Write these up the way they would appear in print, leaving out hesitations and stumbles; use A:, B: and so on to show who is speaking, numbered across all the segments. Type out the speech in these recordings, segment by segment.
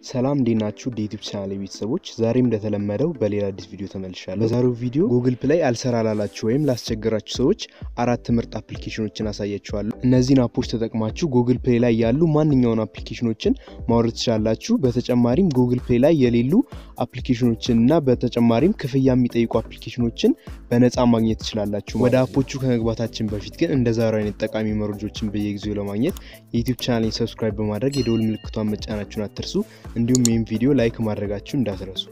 A: ሰላም እንዴናችሁ ዩቲዩብ ቻናል ቤተሰቦች ዛሬም እንደተለመደው በሌላ አዲስ ቪዲዮ ተመልሻለሁ። በዛሬው ቪዲዮ Google Play አልሰራላላችሁ ወይም ላስቸገራችሁ ሰዎች አራት ምርጥ አፕሊኬሽኖችን አሳያችኋለሁ። እነዚህን አፖች ተጠቅማችሁ Google Play ላይ ያሉ ማንኛውንም አፕሊኬሽኖችን ማውረድ ትችላላችሁ። በተጨማሪም Google Play ላይ የሌሉ አፕሊኬሽኖችንና በተጨማሪም ክፍያ የሚጠይቁ አፕሊኬሽኖችን በነፃ ማግኘት ትችላላችሁ። ወደ አፖቹ ከመግባታችን በፊት ግን እንደዛሬው አይነት ጠቃሚ መረጃዎችን በየጊዜው ለማግኘት የዩቲዩብ ቻናሌን ሰብስክራይብ በማድረግ የደወል ምልክቷን መጫናችሁን አትርሱ። እንዲሁም ይህን ቪዲዮ ላይክ ማድረጋችሁን እንዳትረሱ።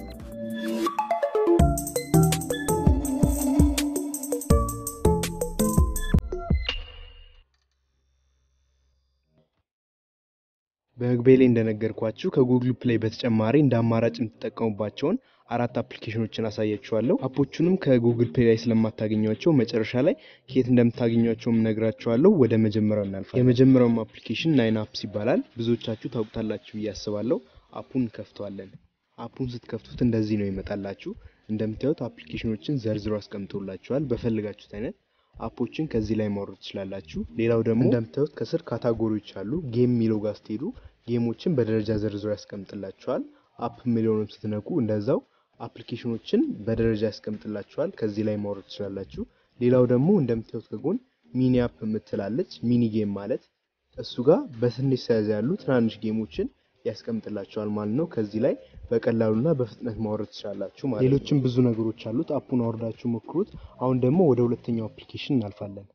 A: በመግቢያ ላይ እንደነገርኳችሁ ከጉግል ፕሌይ በተጨማሪ እንደ አማራጭ የምትጠቀሙባቸውን አራት አፕሊኬሽኖችን አሳያችኋለሁ። አፖቹንም ከጉግል ፕሌይ ላይ ስለማታገኙዋቸው መጨረሻ ላይ ከየት እንደምታገኙዋቸውም ነግራችኋለሁ። ወደ መጀመሪያው እናልፋለን። የመጀመሪያው አፕሊኬሽን ናይን አፕስ ይባላል። ብዙዎቻችሁ ታውቁታላችሁ ያስባለሁ። አፑን ከፍቷለን። አፑን ስትከፍቱት እንደዚህ ነው ይመጣላችሁ። እንደምታዩት አፕሊኬሽኖችን ዘርዝሮ አስቀምጦላችኋል። በፈልጋችሁት አይነት አፖችን ከዚህ ላይ ማውረድ ትችላላችሁ። ሌላው ደግሞ እንደምታዩት ከስር ካታጎሪዎች አሉ። ጌም ሚለው ጋር ስትሄዱ ጌሞችን በደረጃ ዘርዝሮ ያስቀምጥላችኋል። አፕ ሚለውንም ስትነኩ እንደዛው አፕሊኬሽኖችን በደረጃ ያስቀምጥላችኋል። ከዚህ ላይ ማውረድ ትችላላችሁ። ሌላው ደግሞ እንደምታዩት ከጎን ሚኒ አፕ የምትላለች ሚኒ ጌም ማለት እሱ ጋር በትንሽ ሳይዝ ያሉ ትናንሽ ጌሞችን ያስቀምጥላችኋል ማለት ነው። ከዚህ ላይ በቀላሉና በፍጥነት ማውረድ ትችላላችሁ ማለት ነው። ሌሎችም ብዙ ነገሮች አሉት። አፑን አውርዳችሁ ሞክሩት። አሁን ደግሞ ወደ ሁለተኛው አፕሊኬሽን እናልፋለን።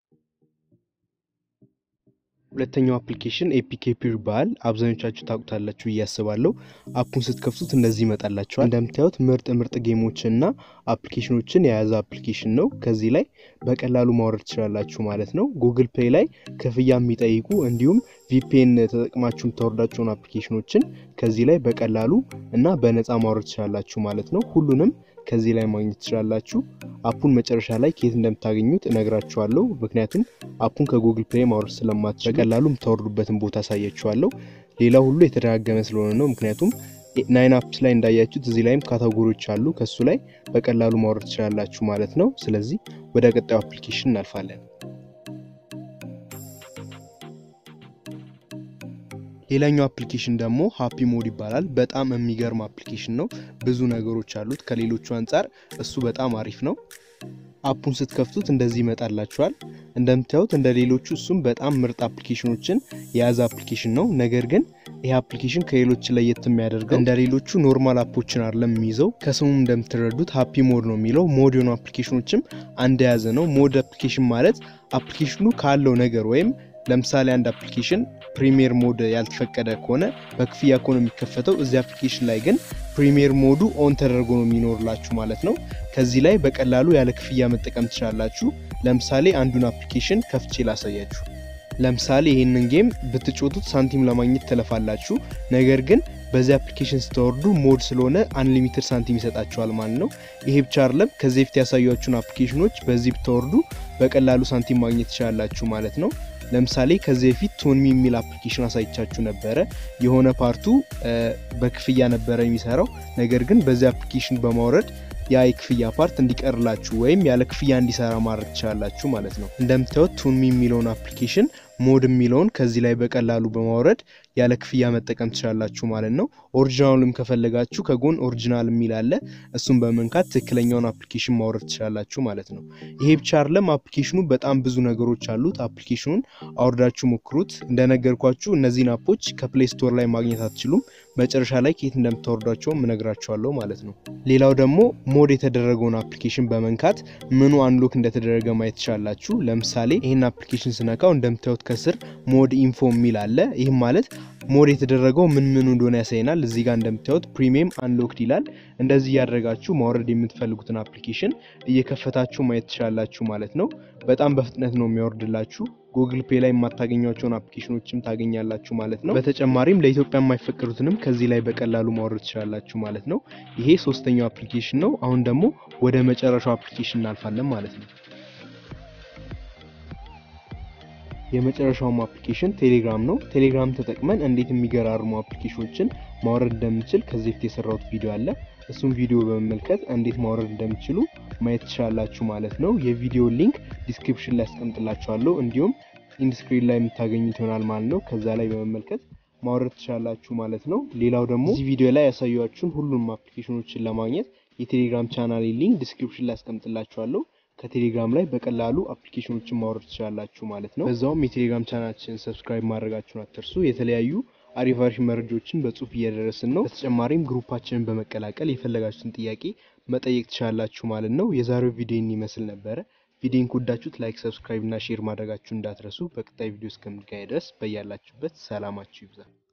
A: ሁለተኛው አፕሊኬሽን ኤፒክ ፒር ይባላል። አብዛኞቻችሁ ታውቁታላችሁ ያስባለሁ። አፑን ስትከፍቱት እንደዚህ ይመጣላችኋል። እንደምታዩት ምርጥ ጌሞችንና አፕሊኬሽኖችን የያዘ አፕሊኬሽን ነው። ከዚህ ላይ በቀላሉ ማውረድ ትችላላችሁ ማለት ነው። Google Play ላይ ክፍያ የሚጠይቁ እንዲሁም VPN ተጠቅማችሁ ታወርዳችሁን አፕሊኬሽኖችን ከዚህ ላይ በቀላሉ እና በነፃ ማውረድ ትችላላችሁ ማለት ነው። ሁሉንም ከዚህ ላይ ማግኘት ትችላላችሁ። አፑን መጨረሻ ላይ ከየት እንደምታገኙት እነግራችኋለሁ። ምክንያቱም አፑን ከጉግል ፕሌይ ማውረድ ስለማትችሉ በቀላሉ የምታወርዱበትን ቦታ አሳያችኋለሁ። ሌላው ሁሉ የተደጋገመ ስለሆነ ነው። ምክንያቱም ናይን አፕስ ላይ እንዳያችሁት እዚህ ላይም ካታጎሪዎች አሉ። ከሱ ላይ በቀላሉ ማውረድ ትችላላችሁ ማለት ነው። ስለዚህ ወደ ቀጣዩ አፕሊኬሽን እናልፋለን። ሌላኛው አፕሊኬሽን ደግሞ ሃፒ ሞድ ይባላል። በጣም የሚገርም አፕሊኬሽን ነው። ብዙ ነገሮች አሉት ከሌሎቹ አንፃር እሱ በጣም አሪፍ ነው። አፑን ስትከፍቱት እንደዚህ ይመጣላችኋል። እንደምታዩት እንደሌሎቹ እሱም በጣም ምርጥ አፕሊኬሽኖችን የያዘ አፕሊኬሽን ነው። ነገር ግን ይሄ አፕሊኬሽን ከሌሎች ለየት የሚያደርገው እንደሌሎቹ ኖርማል አፖችን አይደለም የሚይዘው። ከስሙ እንደምትረዱት ሃፒ ሞድ ነው የሚለው። ሞድ የሆኑ አፕሊኬሽኖችም አንድ የያዘ ነው። ሞድ አፕሊኬሽን ማለት አፕሊኬሽኑ ካለው ነገር ወይም ለምሳሌ አንድ አፕሊኬሽን ፕሪሚየር ሞድ ያልተፈቀደ ከሆነ በክፍያ ከሆነ የሚከፈተው እዚህ አፕሊኬሽን ላይ ግን ፕሪሚየር ሞዱ ኦን ተደርጎ ነው የሚኖርላችሁ ማለት ነው። ከዚህ ላይ በቀላሉ ያለ ክፍያ መጠቀም ትችላላችሁ። ለምሳሌ አንዱን አፕሊኬሽን ከፍቼ ላሳያችሁ። ለምሳሌ ይሄንን ጌም ብትጮቱት ሳንቲም ለማግኘት ተለፋላችሁ። ነገር ግን በዚህ አፕሊኬሽን ስትወርዱ ሞድ ስለሆነ አንሊሚትድ ሳንቲም ይሰጣችኋል ማለት ነው። ይሄ ብቻ አይደለም፣ ከዚህ በፊት ያሳያችሁን አፕሊኬሽኖች በዚህ ብትወርዱ በቀላሉ ሳንቲም ማግኘት ትችላላችሁ ማለት ነው። ለምሳሌ ከዚህ በፊት ቶንሚ የሚል አፕሊኬሽን አሳይቻችሁ ነበር። የሆነ ፓርቱ በክፍያ ነበር የሚሰራው። ነገር ግን በዚህ አፕሊኬሽን በማውረድ ያ የክፍያ ፓርት እንዲቀርላችሁ ወይም ያለ ክፍያ እንዲሰራ ማድረግ ትችላላችሁ ማለት ነው። እንደምታዩት ቶንሚ የሚለውን አፕሊኬሽን ሞድ የሚለውን ከዚህ ላይ በቀላሉ በማውረድ ያለ ክፍያ መጠቀም ትችላላችሁ ማለት ነው። ኦሪጂናሉንም ከፈለጋችሁ ከጎን ኦሪጂናል የሚል አለ። እሱን በመንካት ትክክለኛውን አፕሊኬሽን ማውረድ ትችላላችሁ ማለት ነው። ይሄ ብቻ አይደለም፣ አፕሊኬሽኑ በጣም ብዙ ነገሮች አሉት። አፕሊኬሽኑን አውርዳችሁ ሞክሩት። እንደነገርኳችሁ እነዚህን አፖች ከፕሌይ ስቶር ላይ ማግኘት አትችሉም። መጨረሻ ላይ ከየት እንደምታወርዷቸው እነግራችኋለሁ ማለት ነው። ሌላው ደግሞ ሞድ የተደረገውን አፕሊኬሽን በመንካት ምኑ አንሎክ እንደተደረገ ማየት ትችላላችሁ። ለምሳሌ ይሄን አፕሊኬሽን ስነካው እንደምታዩት ከስር ሞድ ኢንፎ የሚል አለ። ይሄ ማለት ሞድ የተደረገው ምን እንደሆነ ያሳየናል። እዚህ ጋር እንደምታዩት ፕሪሚየም አንሎክድ ይላል። እንደዚህ ያደረጋችሁ ማውረድ የምትፈልጉትን አፕሊኬሽን እየከፈታችሁ ማየት ትችላላችሁ ማለት ነው። በጣም በፍጥነት ነው የሚያወርድላችሁ። Google Play ላይ የማታገኙዋቸውን አፕሊኬሽኖችም ታገኛላችሁ ማለት ነው። በተጨማሪም ለኢትዮጵያ የማይፈቀዱትንም ከዚህ ላይ በቀላሉ ማውረድ ትችላላችሁ ማለት ነው። ይሄ ሶስተኛው አፕሊኬሽን ነው። አሁን ደግሞ ወደ መጨረሻው አፕሊኬሽን እናልፋለን ማለት ነው። የመጨረሻው አፕሊኬሽን ቴሌግራም ነው። ቴሌግራም ተጠቅመን እንዴት የሚገራርሙ አፕሊኬሽኖችን ማውረድ እንደምንችል ከዚህ በፊት የሰራሁት ቪዲዮ አለ። እሱን ቪዲዮ በመመልከት እንዴት ማውረድ እንደምትችሉ ማየት ትችላላችሁ ማለት ነው። የቪዲዮ ሊንክ ዲስክሪፕሽን ላይ አስቀምጥላችኋለሁ። እንዲሁም ኢንድ ስክሪን ላይ የምታገኙት ይሆናል ማለት ነው። ከዛ ላይ በመመልከት ማውረድ ትችላላችሁ ማለት ነው። ሌላው ደግሞ እዚህ ቪዲዮ ላይ ያሳያችሁን ሁሉንም አፕሊኬሽኖችን ለማግኘት የቴሌግራም ቻናል ሊንክ ዲስክሪፕሽን ላይ አስቀምጥላችኋለሁ። ከቴሌግራም ላይ በቀላሉ አፕሊኬሽኖችን ማውረድ ትችላላችሁ ማለት ነው። በዛውም የቴሌግራም ቻናላችንን ሰብስክራይብ ማድረጋችሁን አትርሱ። የተለያዩ አሪፍ መረጃዎችን በጽሁፍ እየደረስን ነው። በተጨማሪም ግሩፓችንን በመቀላቀል የፈለጋችሁትን ጥያቄ መጠየቅ ትችላላችሁ ማለት ነው። የዛሬው ቪዲዮ ይመስል ነበረ። ቪዲዮን ከወዳችሁት ላይክ፣ ሰብስክራይብ እና ሼር ማድረጋችሁን እንዳትረሱ። በቀጣይ ቪዲዮ እስከምንገናኝ ድረስ በያላችሁበት ሰላማችሁ ይብዛ።